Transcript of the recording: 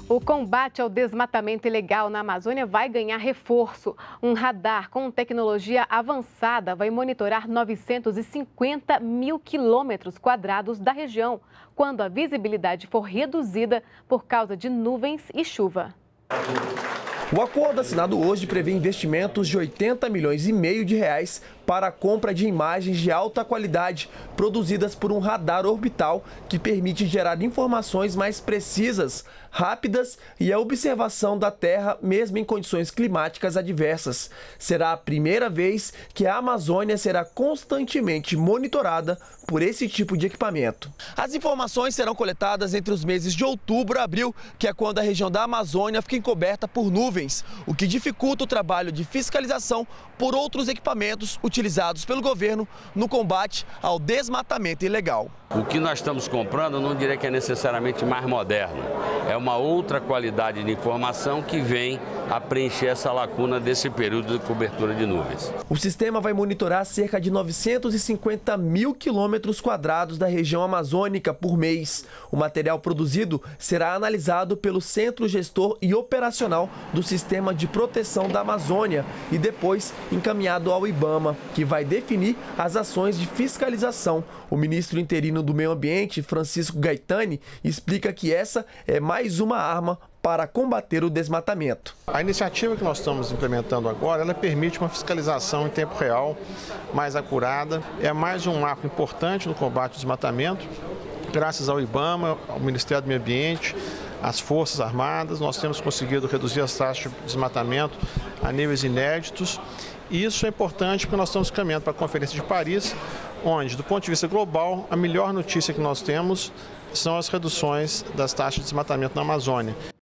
O combate ao desmatamento ilegal na Amazônia vai ganhar reforço. Um radar com tecnologia avançada vai monitorar 950 mil quilômetros quadrados da região, quando a visibilidade for reduzida por causa de nuvens e chuva. O acordo assinado hoje prevê investimentos de 80 milhões e meio de reais para a compra de imagens de alta qualidade produzidas por um radar orbital que permite gerar informações mais precisas, rápidas e a observação da Terra mesmo em condições climáticas adversas. Será a primeira vez que a Amazônia será constantemente monitorada por esse tipo de equipamento. As informações serão coletadas entre os meses de outubro e abril, que é quando a região da Amazônia fica encoberta por nuvens, o que dificulta o trabalho de fiscalização por outros equipamentos utilizados pelo governo no combate ao desmatamento ilegal. O que nós estamos comprando, eu não diria que é necessariamente mais moderno. É uma outra qualidade de informação que vem a preencher essa lacuna desse período de cobertura de nuvens. O sistema vai monitorar cerca de 950 mil quilômetros quadrados da região amazônica por mês. O material produzido será analisado pelo Centro Gestor e Operacional do Sistema de Proteção da Amazônia e depois encaminhado ao IBAMA, que vai definir as ações de fiscalização. O ministro interino do Meio Ambiente, Francisco Gaitani, explica que essa é mais uma arma para combater o desmatamento. A iniciativa que nós estamos implementando agora, ela permite uma fiscalização em tempo real, mais acurada. É mais um marco importante no combate ao desmatamento. Graças ao IBAMA, ao Ministério do Meio Ambiente, às Forças Armadas, nós temos conseguido reduzir as taxas de desmatamento a níveis inéditos. E isso é importante porque nós estamos caminhando para a Conferência de Paris, onde, do ponto de vista global, a melhor notícia que nós temos são as reduções das taxas de desmatamento na Amazônia.